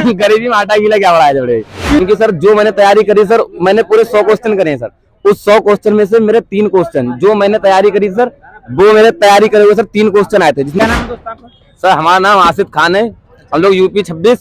गरीबी में आटा गीला क्या बढ़ाया बड़े। क्योंकि सर जो मैंने तैयारी करी सर, मैंने पूरे 100 क्वेश्चन करे हैं सर। उस 100 क्वेश्चन में से मेरे 3 क्वेश्चन जो मैंने तैयारी करी सर, वो मेरे तैयारी करे हुए सर 3 क्वेश्चन आए थे। जिसमें सर हमारा नाम आसिफ खान है, हम लोग यूपी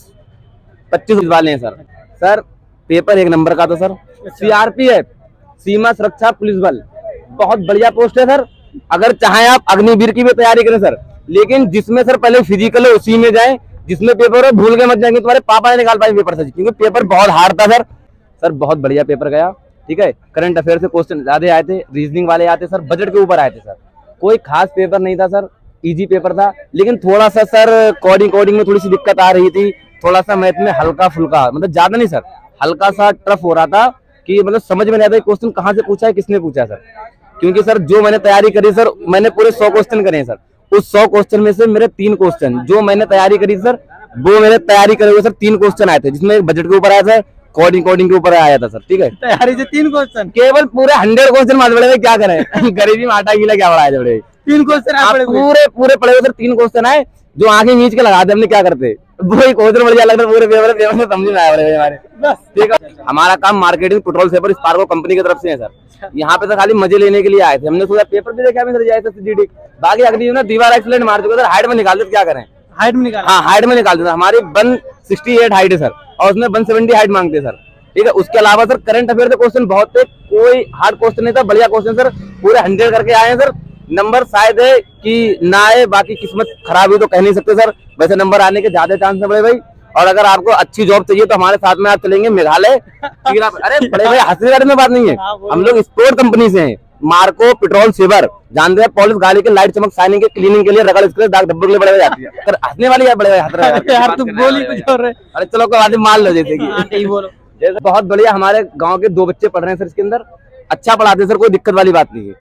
26-25 वाले हैं सर। सर पेपर 1 नंबर का था सर। सीआरपीएफ, सीमा सुरक्षा पुलिस बल, बहुत बढ़िया पोस्ट है सर। अगर चाहें आप अग्निवीर की भी तैयारी करें सर, लेकिन जिसमें सर पहले फिजिकल है उसी में जाएं, जिसमें पेपर है भूल के मत जाएंगे, तुम्हारे पापा ने निकाल पाए पेपर सर, क्योंकि पेपर बहुत हार्ड था सर। सर बहुत बढ़िया पेपर गया, ठीक है। करंट अफेयर से क्वेश्चन ज्यादा आए थे, रीजनिंग वाले आते सर, बजट के ऊपर आए थे सर। कोई खास पेपर नहीं था सर, इजी पेपर था। लेकिन थोड़ा सा सर कोडिंग में थोड़ी सी दिक्कत आ रही थी, थोड़ा सा मैथ में हल्का फुल्का, मतलब ज्यादा नहीं सर, हल्का सा टफ हो रहा था कि मतलब समझ में नहीं आता क्वेश्चन कहाँ से पूछा है, किसने पूछा है सर। क्योंकि सर जो मैंने तैयारी करी सर, मैंने पूरे 100 क्वेश्चन करे हैं सर। उस 100 क्वेश्चन में से मेरे 3 क्वेश्चन जो मैंने तैयारी करी सर, वो मेरे तैयारी करे हुए सर 3 क्वेश्चन आए थे। जिसमें बजट के ऊपर आया था, कोडिंग के ऊपर आया था सर, ठीक है। तैयारी से 3 क्वेश्चन, केवल पूरे 100 क्वेश्चन मार बड़े, क्या करें गरीबी में आटा गीला क्या बढ़ाया बड़े। 3 क्वेश्चन पूरे पड़े हुए सर, 3 क्वेश्चन आए जो आगे नीच के लगाते हमने, क्या करते वही क्वेश्चन बढ़िया लग रहा, पूरे पेपर में समझ में आया हमारे। बस ठीक है। हमारा काम marketing petrol saver Sparko company की तरफ से है सर। यहाँ पे तो खाली मजे लेने के लिए आए थे, हमने सोचा पेपर भी देखा सर जाए सीजीडी, बाकी अगली ना दीवार एक्सीलेंट मार चुके सर, हाइट में निकाल देते, क्या करें हाइट में निकाल, हाँ हाइट में निकाल देते। हमारी 168 हाइट है सर, और उसमें 170 हाइट मांगते सर, ठीक है। उसके अलावा सर करंट अफेयर के क्वेश्चन बहुत थे, कोई हार्ड क्वेश्चन नहीं था, बढ़िया क्वेश्चन सर, पूरे 100 करके आए हैं सर। नंबर शायद है कि ना आए, बाकी किस्मत खराब हुई तो कह नहीं सकते सर, वैसे नंबर आने के ज्यादा चांस है बड़े भाई। और अगर आपको अच्छी जॉब चाहिए तो हमारे साथ में आप चलेंगे मेघालय। अरे बड़े भाई हंसने में बात नहीं है, हम लोग स्पोर्ट कंपनी से हैं, मार्को पेट्रोल सेवर, जानते हैं, पॉलिश गाड़ी के लाइट चमक शाइनिंग के क्लीनिंग के लिए, रगड़ इसके दाग धब्बों के लिए बड़े भाई जाती है। सर हंसने वाली है बड़े भाई, हंस रहे हैं यार, तू बोल ही कुछ और है। अरे चलो कोई बात नहीं, मान लो जैसे कि बोलो। बहुत बढ़िया, हमारे गाँव के 2 बच्चे पढ़ रहे हैं सर इसके अंदर, अच्छा पढ़ाते हैं सर, कोई दिक्कत वाली बात नहीं है।